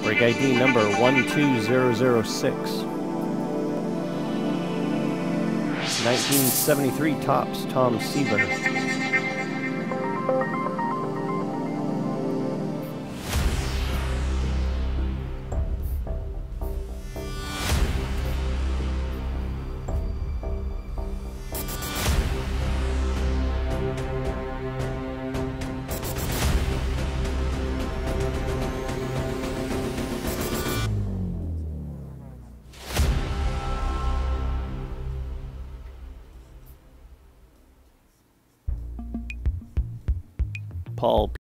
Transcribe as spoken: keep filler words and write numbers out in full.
Rig I D number one two zero zero six. nineteen seventy-three tops, Tom Seaver. Paul